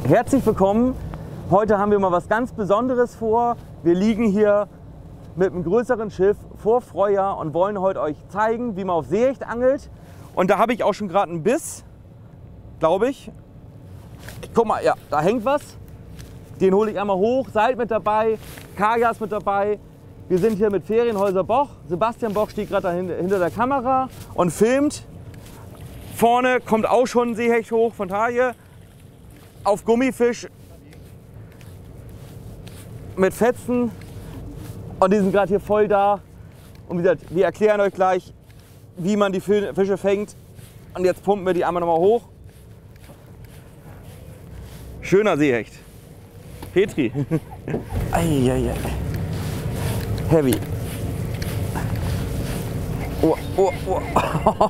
Herzlich willkommen. Heute haben wir mal was ganz Besonderes vor. Wir liegen hier mit einem größeren Schiff vor Freuer und wollen heute euch zeigen, wie man auf Seehecht angelt. Und da habe ich auch schon gerade einen Biss, glaube ich. Guck mal, ja, da hängt was. Den hole ich einmal hoch, Seil mit dabei, Kajas mit dabei. Wir sind hier mit Ferienhäuser Boch. Sebastian Boch steht gerade hinter der Kamera und filmt. Vorne kommt auch schon ein Seehecht hoch von Taille. Auf Gummifisch mit Fetzen. Und die sind gerade hier voll da. Und wie gesagt, wir erklären euch gleich, wie man die Fische fängt. Und jetzt pumpen wir die einmal nochmal hoch. Schöner Seehecht. Petri. Eieiei. Heavy. Oh, oh, oh.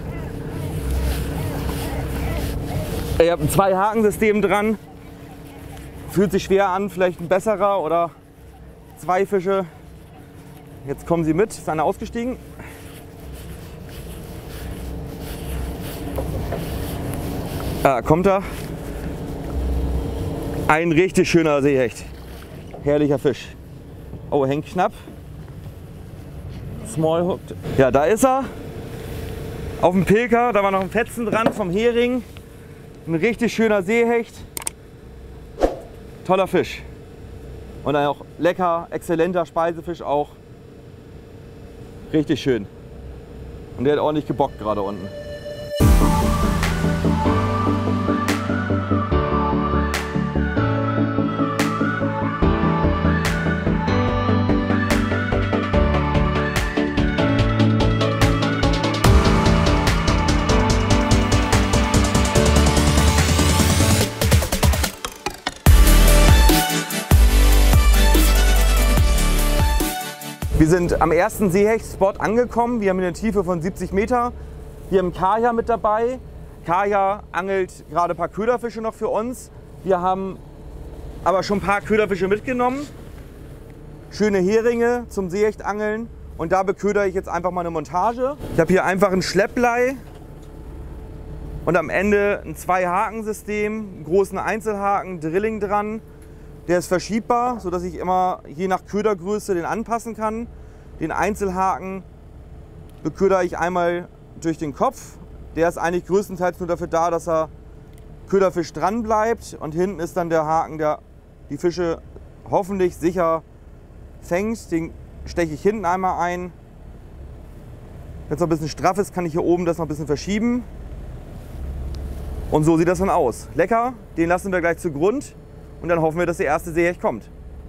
Ich habe ein 2-Haken-System dran. Fühlt sich schwer an, vielleicht ein besserer oder 2 Fische. Jetzt kommen sie mit. Ist einer ausgestiegen? Da kommt er. Ein richtig schöner Seehecht. Herrlicher Fisch. Oh, hängt knapp. Small hooked. Ja, da ist er. Auf dem Pilker. Da war noch ein Fetzen dran vom Hering. Ein richtig schöner Seehecht. Toller Fisch. Und dann auch lecker, exzellenter Speisefisch auch. Richtig schön. Und der hat ordentlich gebockt gerade unten. Wir sind am ersten Seehecht-Spot angekommen. Wir haben eine Tiefe von 70 Meter. Wir haben Kaja mit dabei. Kaja angelt gerade ein paar Köderfische noch für uns. Wir haben aber schon ein paar Köderfische mitgenommen. Schöne Heringe zum Seehechtangeln. Und da beködere ich jetzt einfach mal eine Montage. Ich habe hier einfach ein Schleppblei und am Ende ein 2-Haken-System, einen großen Einzelhaken, Drilling dran. Der ist verschiebbar, sodass ich immer je nach Ködergröße den anpassen kann. Den Einzelhaken beködere ich einmal durch den Kopf. Der ist eigentlich größtenteils nur dafür da, dass er Köderfisch dran bleibt. Und hinten ist dann der Haken, der die Fische hoffentlich sicher fängt. Den steche ich hinten einmal ein. Wenn es noch ein bisschen straff ist, kann ich hier oben das noch ein bisschen verschieben. Und so sieht das dann aus. Lecker, den lassen wir gleich zu Grund. Und dann hoffen wir, dass der erste Seehecht kommt.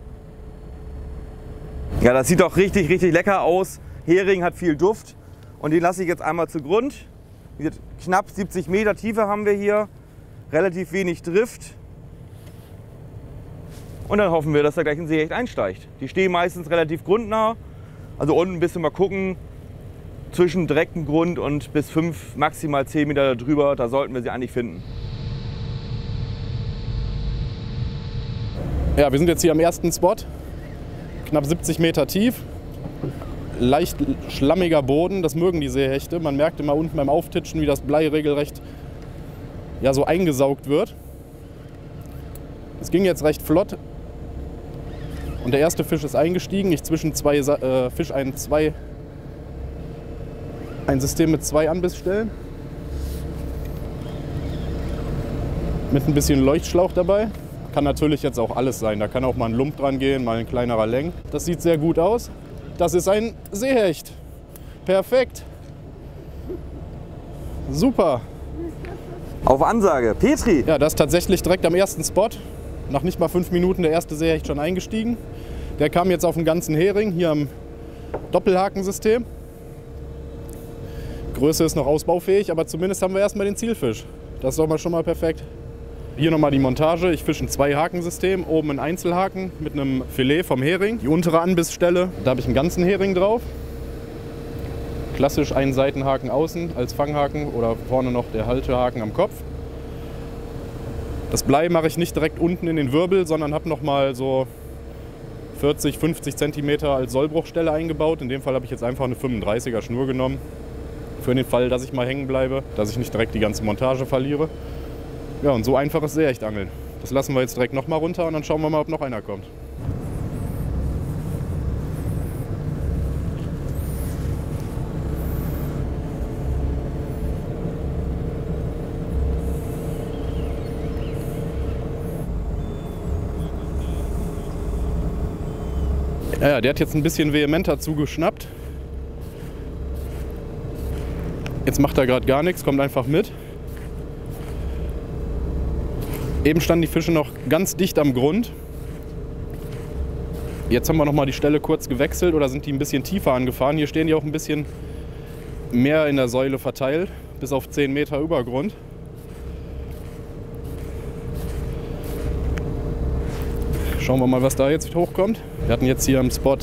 Ja, das sieht doch richtig, richtig lecker aus. Hering hat viel Duft. Und den lasse ich jetzt einmal zu Grund. Knapp 70 Meter Tiefe haben wir hier. Relativ wenig Drift. Und dann hoffen wir, dass da gleich ein Seehecht einsteigt. Die stehen meistens relativ grundnah. Also unten ein bisschen mal gucken. Zwischen direktem Grund und bis 5, maximal 10 Meter darüber. Da sollten wir sie eigentlich finden. Ja, wir sind jetzt hier am ersten Spot, knapp 70 Meter tief, leicht schlammiger Boden, das mögen die Seehechte. Man merkt immer unten beim Auftitschen, wie das Blei regelrecht ja, so eingesaugt wird. Es ging jetzt recht flott und der erste Fisch ist eingestiegen. Ich zwischen zwei Fisch ein System mit 2 Anbissstellen mit ein bisschen Leuchtschlauch dabei. Kann natürlich jetzt auch alles sein. Da kann auch mal ein Lump dran gehen, mal ein kleinerer Leng. Das sieht sehr gut aus. Das ist ein Seehecht. Perfekt. Super. Auf Ansage. Petri. Ja, das ist tatsächlich direkt am ersten Spot. Nach nicht mal 5 Minuten der erste Seehecht schon eingestiegen. Der kam jetzt auf den ganzen Hering, hier am Doppelhakensystem. Größe ist noch ausbaufähig, aber zumindest haben wir erstmal den Zielfisch. Das ist doch mal schon mal perfekt. Hier nochmal die Montage. Ich fische ein 2-Hakensystem, oben ein Einzelhaken mit einem Filet vom Hering. Die untere Anbissstelle, da habe ich einen ganzen Hering drauf. Klassisch einen Seitenhaken außen als Fanghaken oder vorne noch der Haltehaken am Kopf. Das Blei mache ich nicht direkt unten in den Wirbel, sondern habe nochmal so 40, 50 cm als Sollbruchstelle eingebaut. In dem Fall habe ich jetzt einfach eine 35er Schnur genommen. Für den Fall, dass ich mal hängen bleibe, dass ich nicht direkt die ganze Montage verliere. Ja, und so einfach ist Seehechtangeln. Das lassen wir jetzt direkt nochmal runter und dann schauen wir mal, ob noch einer kommt. Ja, der hat jetzt ein bisschen vehementer zugeschnappt. Jetzt macht er gerade gar nichts, kommt einfach mit. Eben standen die Fische noch ganz dicht am Grund. Jetzt haben wir noch mal die Stelle kurz gewechselt oder sind die ein bisschen tiefer angefahren. Hier stehen die auch ein bisschen mehr in der Säule verteilt, bis auf 10 Meter Übergrund. Schauen wir mal, was da jetzt hochkommt. Wir hatten jetzt hier am Spot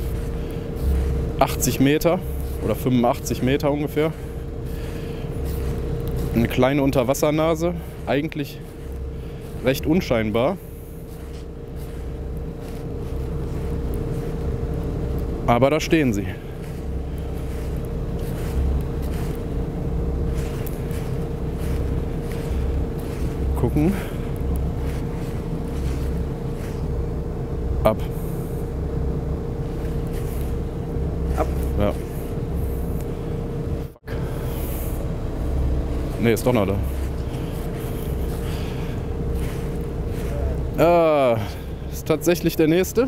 80 Meter oder 85 Meter ungefähr. Eine kleine Unterwassernase, eigentlich recht unscheinbar. Aber da stehen sie. Gucken. Ab. Ab? Ja. Ne, ist doch noch da. Ist tatsächlich der nächste.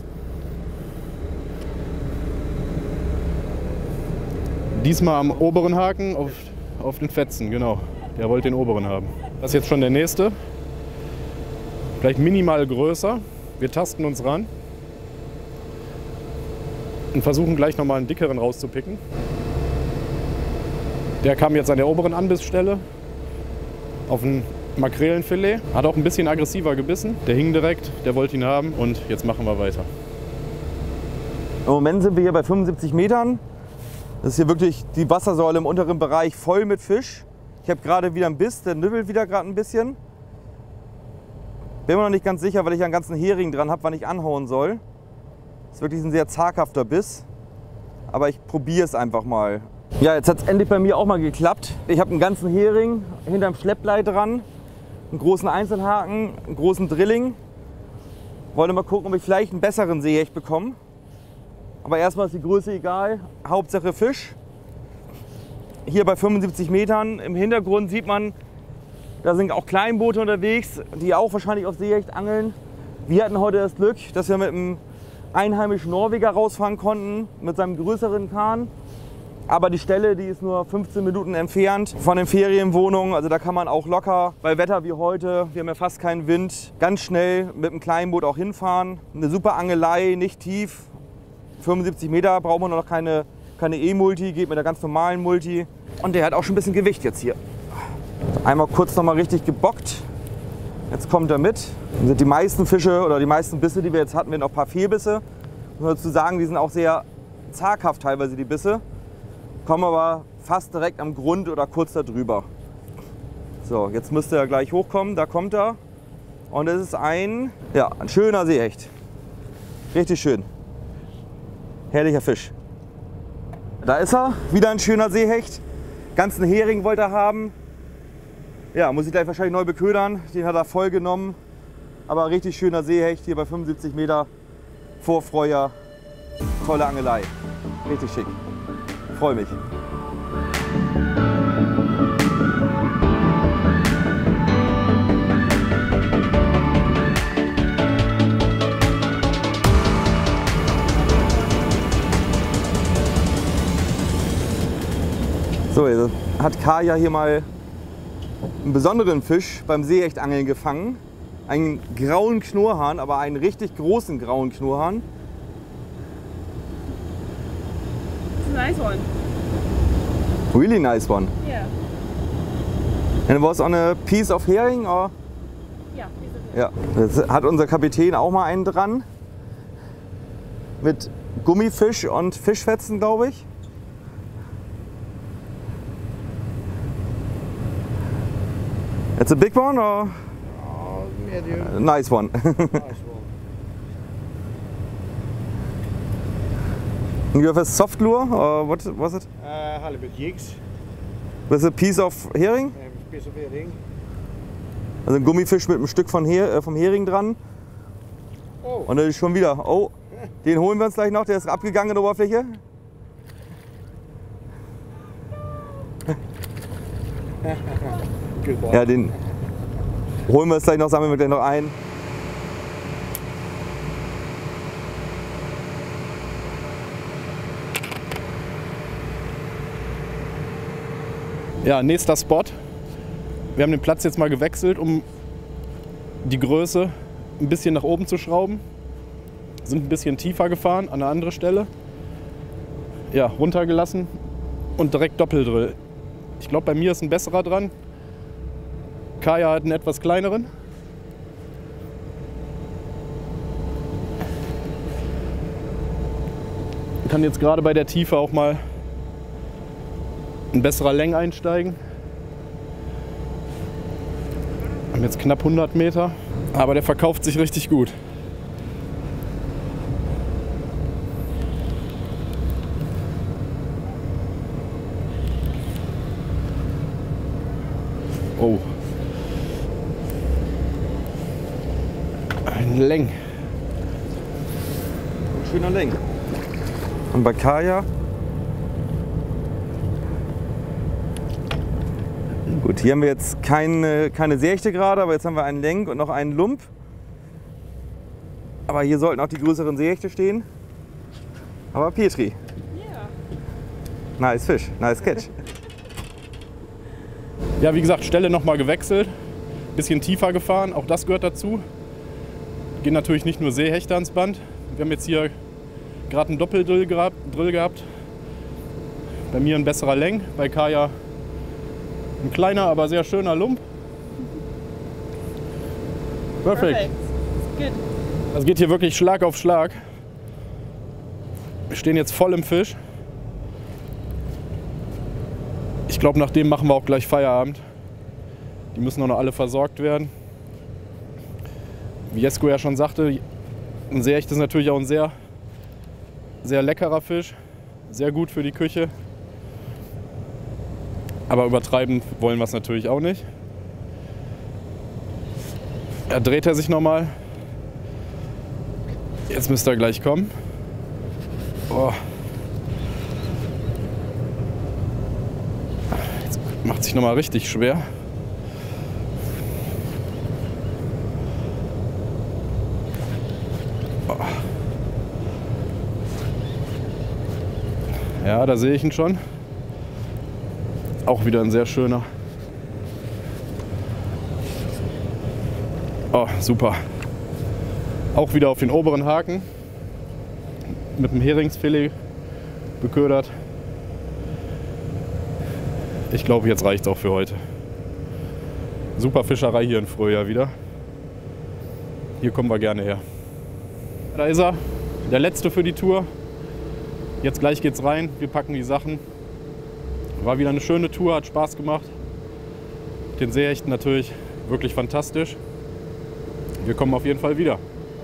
Diesmal am oberen Haken auf den Fetzen, genau. Der wollte den oberen haben. Das ist jetzt schon der nächste. Vielleicht minimal größer. Wir tasten uns ran und versuchen gleich nochmal einen dickeren rauszupicken. Der kam jetzt an der oberen Anbissstelle auf ein Makrelenfilet. Hat auch ein bisschen aggressiver gebissen. Der hing direkt, der wollte ihn haben und jetzt machen wir weiter. Im Moment sind wir hier bei 75 Metern. Das ist hier wirklich die Wassersäule im unteren Bereich voll mit Fisch. Ich habe gerade wieder einen Biss, der nibbelt wieder gerade ein bisschen. Bin mir noch nicht ganz sicher, weil ich einen ganzen Hering dran habe, wann ich anhauen soll. Das ist wirklich ein sehr zaghafter Biss. Aber ich probiere es einfach mal. Ja, jetzt hat es endlich bei mir auch mal geklappt. Ich habe einen ganzen Hering hinterm Schleppblei dran, einen großen Einzelhaken, einen großen Drilling. Wollte mal gucken, ob ich vielleicht einen besseren Seehecht bekomme. Aber erstmal ist die Größe egal, Hauptsache Fisch. Hier bei 75 Metern im Hintergrund sieht man, da sind auch Kleinboote unterwegs, die auch wahrscheinlich auf Seehecht angeln. Wir hatten heute das Glück, dass wir mit einem einheimischen Norweger rausfahren konnten, mit seinem größeren Kahn. Aber die Stelle, die ist nur 15 Minuten entfernt von den Ferienwohnungen. Also da kann man auch locker, bei Wetter wie heute, wir haben ja fast keinen Wind, ganz schnell mit dem Kleinboot auch hinfahren. Eine super Angelei, nicht tief. 75 Meter brauchen wir noch keine E-Multi, geht mit der ganz normalen Multi. Und der hat auch schon ein bisschen Gewicht jetzt hier. Einmal kurz noch mal richtig gebockt. Jetzt kommt er mit. Dann sind die meisten Fische oder die meisten Bisse, die wir jetzt hatten, noch ein paar Fehlbisse. Muss man dazu sagen, die sind auch sehr zaghaft teilweise, die Bisse. Kommen aber fast direkt am Grund oder kurz darüber. So, jetzt müsste er gleich hochkommen. Da kommt er. Und es ist ein schöner Seehecht. Richtig schön. Herrlicher Fisch. Da ist er. Wieder ein schöner Seehecht. Ganzen Hering wollte er haben. Ja, muss ich gleich wahrscheinlich neu beködern. Den hat er voll genommen. Aber richtig schöner Seehecht hier bei 75 Meter. Vorfreuer. Tolle Angelei. Richtig schick. Freue mich. So, jetzt hat Kaya hier mal einen besonderen Fisch beim Seehechtangeln gefangen. Einen grauen Knurrhahn, aber einen richtig großen grauen Knurrhahn. It's a nice one. Really nice one. Yeah. And it was on a piece of herring, or? Yeah, piece of it. Ja, jetzt hat unser Kapitän auch mal einen dran. Mit Gummifisch und Fischfetzen, glaube ich. It's a big one, or? Oh, medium. Nice one. Nice one. You have a soft lure, or what was it? Halibut jigs. With a piece of herring? Piece of herring. Also ein Gummifisch mit einem Stück vom Hering dran. Oh. Und dann ist schon wieder. Oh, den holen wir uns gleich noch, der ist abgegangen in der Oberfläche. Ja, den holen wir uns gleich noch, sammeln wir gleich noch ein. Ja, nächster Spot. Wir haben den Platz jetzt mal gewechselt, um die Größe ein bisschen nach oben zu schrauben. Sind ein bisschen tiefer gefahren an eine andere Stelle. Ja, runtergelassen und direkt Doppeldrill. Ich glaube, bei mir ist ein besserer dran. Kaya hat einen etwas kleineren. Kann jetzt gerade bei der Tiefe auch mal ein besserer Längen einsteigen. Wir haben jetzt knapp 100 Meter, aber der verkauft sich richtig gut. Oh. Ein Leng. Ein schöner Leng. Und bei Kaya. Gut, hier haben wir jetzt keine Seehechte gerade, aber jetzt haben wir einen Lenk und noch einen Lump. Aber hier sollten auch die größeren Seehechte stehen. Aber Petri. Ja. Nice Fish, nice Catch. Ja, wie gesagt, Stelle nochmal gewechselt. Bisschen tiefer gefahren, auch das gehört dazu. Gehen natürlich nicht nur Seehechte ans Band. Wir haben jetzt hier gerade einen Doppeldrill gehabt. Bei mir ein besserer Leng, bei Kaya ein kleiner, aber sehr schöner Lump. Perfekt. Good. Das geht hier wirklich Schlag auf Schlag. Wir stehen jetzt voll im Fisch. Ich glaube, nach dem machen wir auch gleich Feierabend. Die müssen auch noch alle versorgt werden. Wie Jesko ja schon sagte, ein Seehecht ist natürlich auch ein sehr, sehr leckerer Fisch. Sehr gut für die Küche. Aber übertreiben wollen wir es natürlich auch nicht. Ja, dreht er sich nochmal. Jetzt müsste er gleich kommen. Oh. Jetzt macht sich nochmal richtig schwer. Oh. Ja, da sehe ich ihn schon. Auch wieder ein sehr schöner. Oh, super. Auch wieder auf den oberen Haken. Mit dem Heringsfilet beködert. Ich glaube, jetzt reicht es auch für heute. Super Fischerei hier in Fröja wieder. Hier kommen wir gerne her. Da ist er, der letzte für die Tour. Jetzt gleich geht's rein, wir packen die Sachen. War wieder eine schöne Tour, hat Spaß gemacht. Den Seehechten natürlich wirklich fantastisch. Wir kommen auf jeden Fall wieder.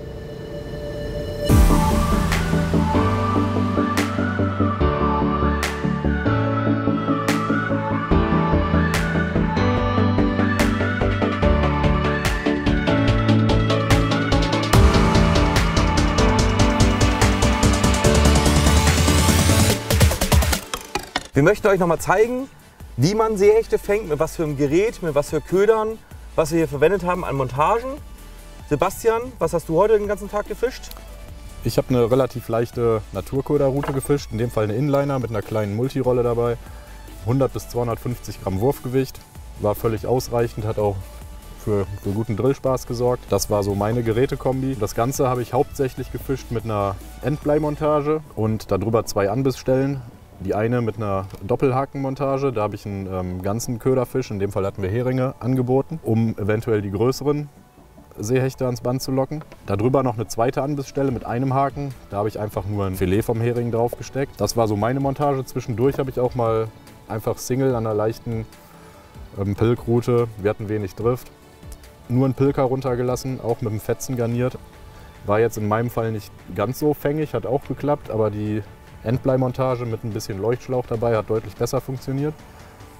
Wir möchten euch noch mal zeigen, wie man Seehechte fängt, mit was für einem Gerät, mit was für Ködern, was wir hier verwendet haben an Montagen. Sebastian, was hast du heute den ganzen Tag gefischt? Ich habe eine relativ leichte Naturköderroute gefischt, in dem Fall eine Inliner mit einer kleinen Multirolle dabei. 100 bis 250 Gramm Wurfgewicht, war völlig ausreichend, hat auch für guten Drillspaß gesorgt. Das war so meine Gerätekombi. Das Ganze habe ich hauptsächlich gefischt mit einer Endbleimontage und darüber 2 Anbissstellen. Die eine mit einer Doppelhakenmontage, da habe ich einen ganzen Köderfisch, in dem Fall hatten wir Heringe, angeboten, um eventuell die größeren Seehechte ans Band zu locken. Darüber noch eine zweite Anbissstelle mit einem Haken, da habe ich einfach nur ein Filet vom Hering drauf gesteckt. Das war so meine Montage. Zwischendurch habe ich auch mal einfach Single an einer leichten Pilkroute, wir hatten wenig Drift, nur einen Pilker runtergelassen, auch mit dem Fetzen garniert. War jetzt in meinem Fall nicht ganz so fängig, hat auch geklappt, aber die Endbleimontage mit ein bisschen Leuchtschlauch dabei hat deutlich besser funktioniert.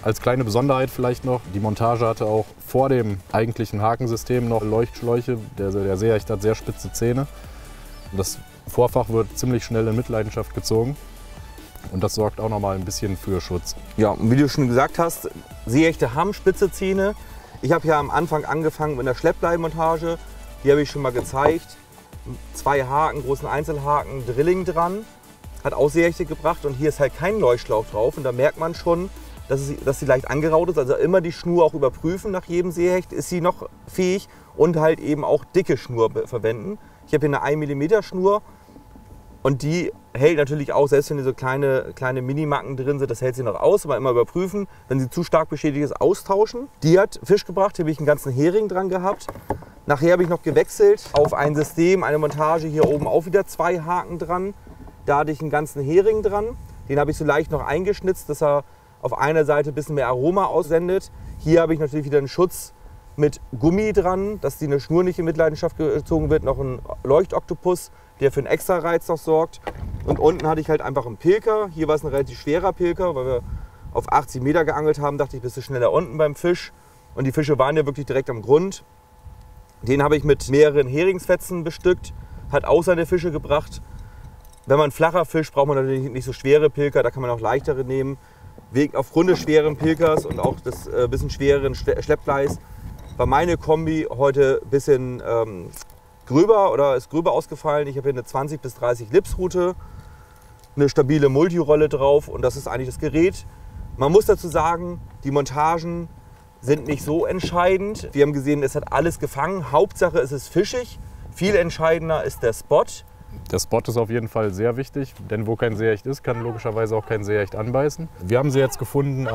Als kleine Besonderheit vielleicht noch, die Montage hatte auch vor dem eigentlichen Hakensystem noch Leuchtschläuche. Der Seehecht hat sehr spitze Zähne. Das Vorfach wird ziemlich schnell in Mitleidenschaft gezogen und das sorgt auch noch mal ein bisschen für Schutz. Ja, und wie du schon gesagt hast, Seehechte haben spitze Zähne. Ich habe ja am Anfang angefangen mit einer Schleppbleimontage. Die habe ich schon mal gezeigt. 2 Haken, großen Einzelhaken, Drilling dran. Hat auch Seehechte gebracht und hier ist halt kein Leuchtschlauch drauf. Und da merkt man schon, dass sie leicht angeraut ist. Also immer die Schnur auch überprüfen nach jedem Seehecht. Ist sie noch fähig und halt eben auch dicke Schnur verwenden. Ich habe hier eine 1 mm Schnur und die hält natürlich auch, selbst wenn hier so kleine Minimacken drin sind, das hält sie noch aus, aber immer überprüfen. Wenn sie zu stark beschädigt ist, austauschen. Die hat Fisch gebracht, hier habe ich einen ganzen Hering dran gehabt. Nachher habe ich noch gewechselt auf ein System, eine Montage, hier oben auch wieder 2 Haken dran. Da hatte ich einen ganzen Hering dran. Den habe ich so leicht noch eingeschnitzt, dass er auf einer Seite ein bisschen mehr Aroma aussendet. Hier habe ich natürlich wieder einen Schutz mit Gummi dran, dass die eine Schnur nicht in Mitleidenschaft gezogen wird. Noch ein Leuchtoktopus, der für einen extra Reiz noch sorgt. Und unten hatte ich halt einfach einen Pilker. Hier war es ein relativ schwerer Pilker, weil wir auf 80 Meter geangelt haben. Dachte ich, bist du schneller unten beim Fisch. Und die Fische waren ja wirklich direkt am Grund. Den habe ich mit mehreren Heringsfetzen bestückt. Hat auch seine Fische gebracht. Wenn man flacher fischt, braucht man natürlich nicht so schwere Pilker. Da kann man auch leichtere nehmen. Aufgrund des schweren Pilkers und auch des bisschen schwereren Schleppbleis war meine Kombi heute ein bisschen gröber oder ist gröber ausgefallen. Ich habe hier eine 20 bis 30 Lipsrute, eine stabile Multirolle drauf und das ist eigentlich das Gerät. Man muss dazu sagen, die Montagen sind nicht so entscheidend. Wir haben gesehen, es hat alles gefangen. Hauptsache es ist fischig. Viel entscheidender ist der Spot. Der Spot ist auf jeden Fall sehr wichtig, denn wo kein Seehecht ist, kann logischerweise auch kein Seehecht anbeißen. Wir haben sie jetzt gefunden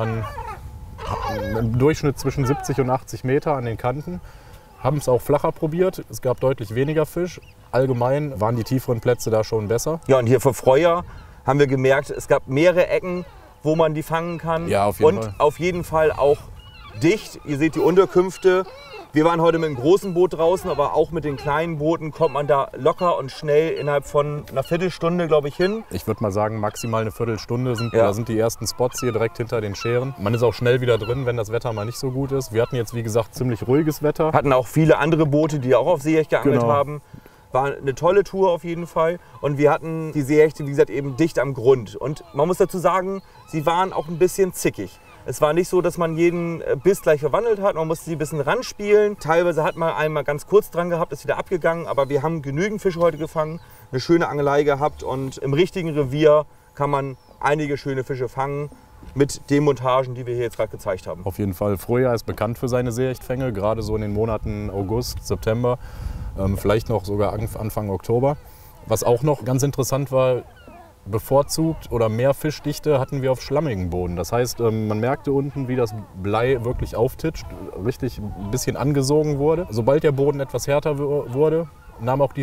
im Durchschnitt zwischen 70 und 80 Meter an den Kanten. Haben es auch flacher probiert, es gab deutlich weniger Fisch. Allgemein waren die tieferen Plätze da schon besser. Ja, und hier vor Freuer haben wir gemerkt, es gab mehrere Ecken, wo man die fangen kann. Ja, auf jeden Fall. Und auf jeden Fall auch dicht. Ihr seht die Unterkünfte. Wir waren heute mit einem großen Boot draußen, aber auch mit den kleinen Booten kommt man da locker und schnell innerhalb von einer Viertelstunde, glaube ich, hin. Ich würde mal sagen, maximal eine Viertelstunde da sind die ersten Spots hier direkt hinter den Scheren. Man ist auch schnell wieder drin, wenn das Wetter mal nicht so gut ist. Wir hatten jetzt, wie gesagt, ziemlich ruhiges Wetter. Hatten auch viele andere Boote, die auch auf Seehecht geangelt haben. War eine tolle Tour auf jeden Fall. Und wir hatten die Seehechte, wie gesagt, eben dicht am Grund. Und man muss dazu sagen, sie waren auch ein bisschen zickig. Es war nicht so, dass man jeden Biss gleich verwandelt hat. Man musste sie ein bisschen ranspielen. Teilweise hat man einmal ganz kurz dran gehabt, ist wieder abgegangen. Aber wir haben genügend Fische heute gefangen, eine schöne Angelei gehabt. Und im richtigen Revier kann man einige schöne Fische fangen mit den Montagen, die wir hier jetzt gerade gezeigt haben. Auf jeden Fall. Frühjahr ist bekannt für seine Seehechtfänge, gerade so in den Monaten August, September, vielleicht noch sogar Anfang Oktober. Was auch noch ganz interessant war, bevorzugt oder mehr Fischdichte hatten wir auf schlammigen Boden. Das heißt, man merkte unten, wie das Blei wirklich auftitscht, richtig ein bisschen angesogen wurde. Sobald der Boden etwas härter wurde, nahm auch die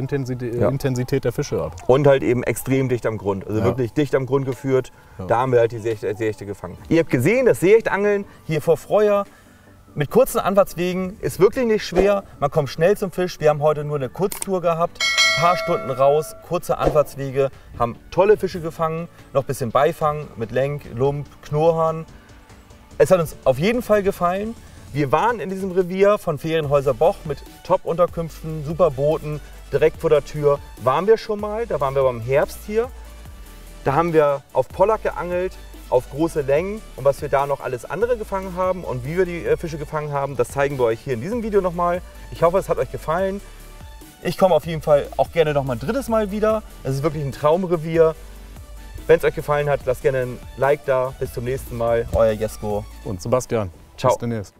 Intensität der Fische ab. Und halt eben extrem dicht am Grund, also wirklich dicht am Grund geführt. Ja. Da haben wir halt die Seehechte gefangen. Ihr habt gesehen, das Seehechtangeln hier vor Freuer mit kurzen Anfahrtswegen ist wirklich nicht schwer. Man kommt schnell zum Fisch. Wir haben heute nur eine Kurztour gehabt. Ein paar Stunden raus, kurze Anfahrtswege, haben tolle Fische gefangen, noch ein bisschen Beifang mit Lenk, Lump, Knurrhahn. Es hat uns auf jeden Fall gefallen. Wir waren in diesem Revier von Ferienhäuser Boch mit Top-Unterkünften, super Booten, direkt vor der Tür. Waren wir schon mal, da waren wir beim Herbst hier. Da haben wir auf Pollack geangelt, auf große Längen und was wir da noch alles andere gefangen haben und wie wir die Fische gefangen haben, das zeigen wir euch hier in diesem Video nochmal. Ich hoffe, es hat euch gefallen. Ich komme auf jeden Fall auch gerne noch mal ein drittes Mal wieder. Es ist wirklich ein Traumrevier. Wenn es euch gefallen hat, lasst gerne ein Like da. Bis zum nächsten Mal. Euer Jesko und Sebastian. Ciao. Bis demnächst.